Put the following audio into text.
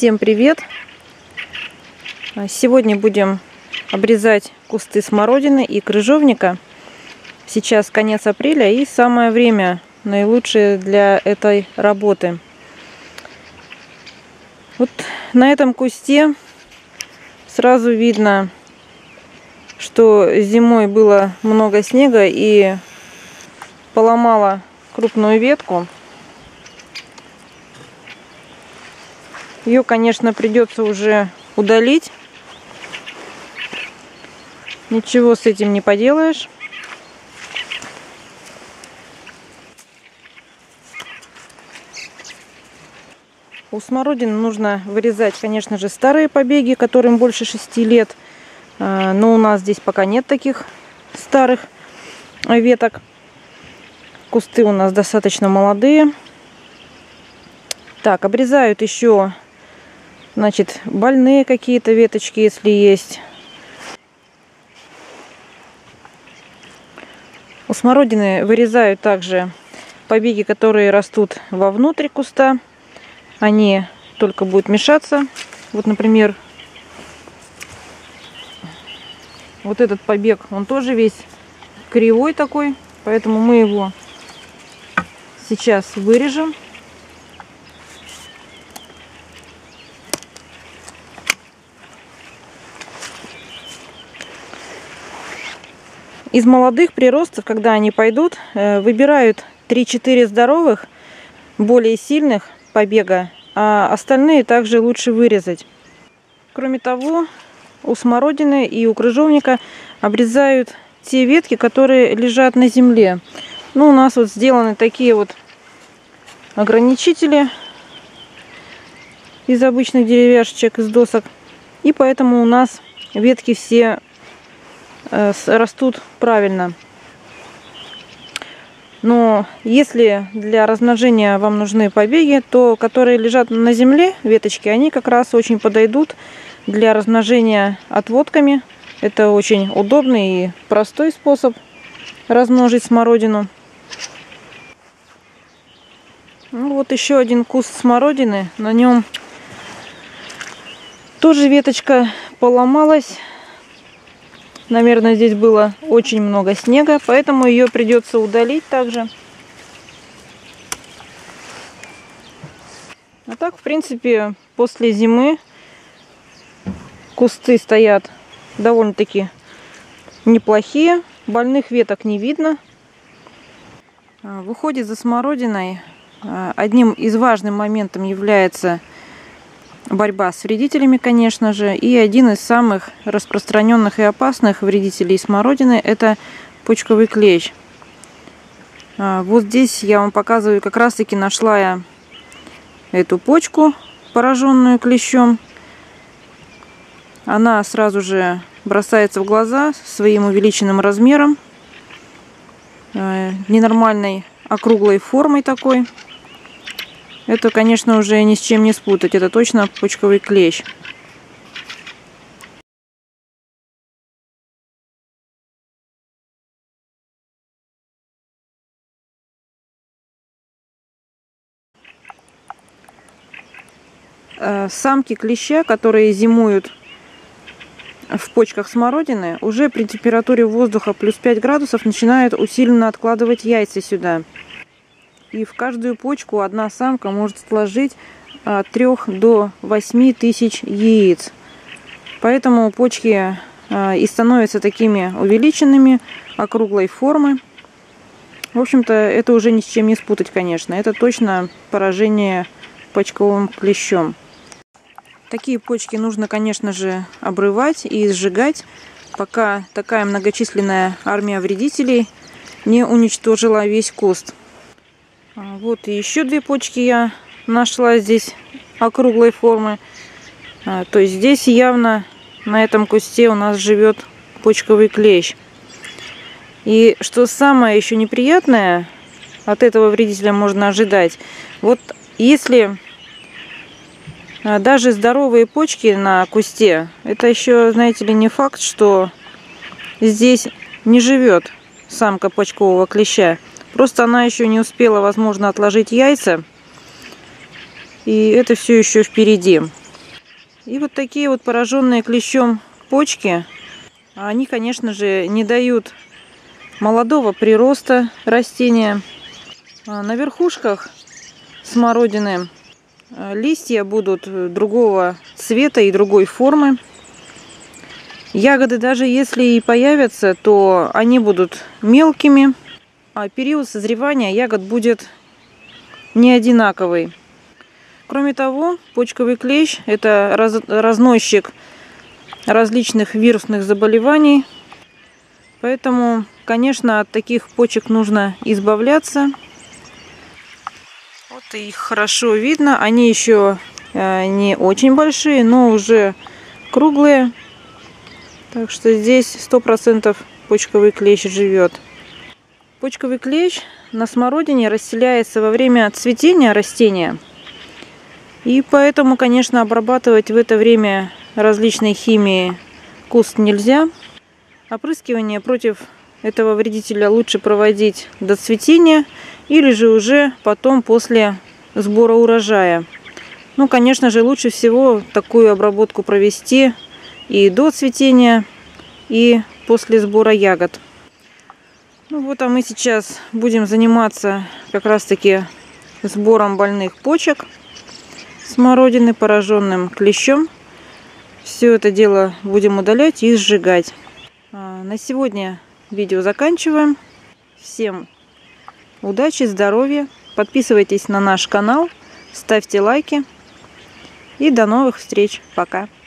Всем привет! Сегодня будем обрезать кусты смородины и крыжовника. Сейчас конец апреля и самое время наилучшее для этой работы. Вот на этом кусте сразу видно, что зимой было много снега и поломала крупную ветку. Ее, конечно, придется уже удалить. Ничего с этим не поделаешь. У смородины нужно вырезать, конечно же, старые побеги, которым больше 6 лет. Но у нас здесь пока нет таких старых веток. Кусты у нас достаточно молодые. Так, обрезают еще, значит, больные какие-то веточки, если есть. У смородины вырезают также побеги, которые растут вовнутрь куста. Они только будут мешаться. Вот, например, вот этот побег, он тоже весь кривой такой, поэтому мы его сейчас вырежем. Из молодых приростов, когда они пойдут, выбирают 3-4 здоровых, более сильных побега, а остальные также лучше вырезать. Кроме того, у смородины и у крыжовника обрезают те ветки, которые лежат на земле. Ну, у нас вот сделаны такие вот ограничители из обычных деревяшечек, из досок. И поэтому у нас ветки все растут правильно. Но если для размножения вам нужны побеги, то которые лежат на земле, веточки, они как раз очень подойдут для размножения отводками. Это очень удобный и простой способ размножить смородину. Ну, вот еще один куст смородины. На нем тоже веточка поломалась. Наверное, здесь было очень много снега, поэтому ее придется удалить также. А так, в принципе, после зимы кусты стоят довольно-таки неплохие. Больных веток не видно. В уходе за смородиной одним из важных моментов является борьба с вредителями, конечно же. И один из самых распространенных и опасных вредителей смородины – это почковый клещ. Вот здесь я вам показываю, как раз таки нашла я эту почку, пораженную клещом. Она сразу же бросается в глаза своим увеличенным размером, ненормальной округлой формой такой. Это, конечно, уже ни с чем не спутать. Это точно почковый клещ. Самки клеща, которые зимуют в почках смородины, уже при температуре воздуха плюс 5 градусов начинают усиленно откладывать яйца сюда. И в каждую почку одна самка может сложить от 3 до 8 тысяч яиц. Поэтому почки и становятся такими увеличенными, округлой формы. В общем-то, это уже ни с чем не спутать, конечно. Это точно поражение почковым клещом. Такие почки нужно, конечно же, обрывать и сжигать, пока такая многочисленная армия вредителей не уничтожила весь куст. Вот и еще 2 почки я нашла здесь округлой формы. То есть здесь явно на этом кусте у нас живет почковый клещ. И что самое еще неприятное от этого вредителя можно ожидать, вот если даже здоровые почки на кусте, это еще, знаете ли, не факт, что здесь не живет самка почкового клеща. Просто она еще не успела, возможно, отложить яйца. И это все еще впереди. И вот такие вот пораженные клещом почки, они, конечно же, не дают молодого прироста растения. На верхушках смородины листья будут другого цвета и другой формы. Ягоды, даже если и появятся, то они будут мелкими, а период созревания ягод будет не одинаковый. Кроме того, почковый клещ – это разносчик различных вирусных заболеваний. Поэтому, конечно, от таких почек нужно избавляться. Вот их хорошо видно. Они еще не очень большие, но уже круглые. Так что здесь 100% почковый клещ живет. Почковый клещ на смородине расселяется во время цветения растения. И поэтому, конечно, обрабатывать в это время различной химией куст нельзя. Опрыскивание против этого вредителя лучше проводить до цветения или же уже потом после сбора урожая. Ну, конечно же, лучше всего такую обработку провести и до цветения, и после сбора ягод. Ну вот, а мы сейчас будем заниматься как раз-таки сбором больных почек смородины, пораженным клещом. Все это дело будем удалять и сжигать. На сегодня видео заканчиваем. Всем удачи, здоровья. Подписывайтесь на наш канал, ставьте лайки. И до новых встреч. Пока.